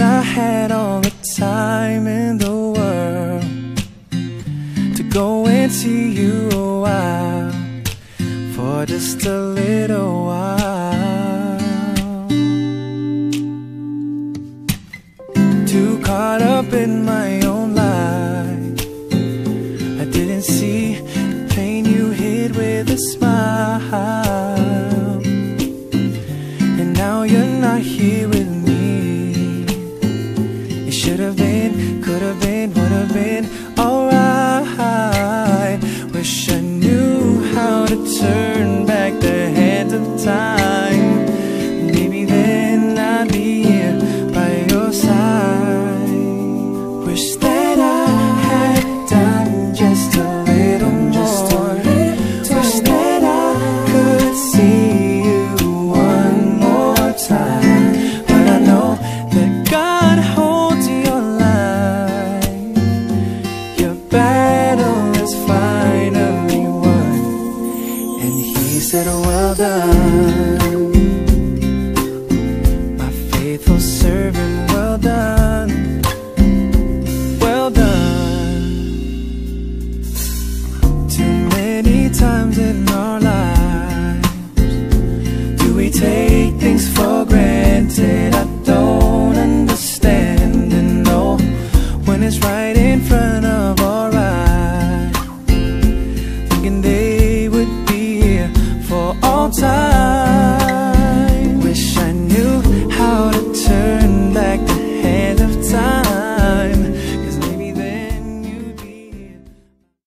that I had all the time in the world to go and see you a while, for just a little while. Too caught up in my own life, I didn't see the pain you hid with a smile. And now you're not here with me. It should have been, could have been, would have been alright. Wish I knew how to turn back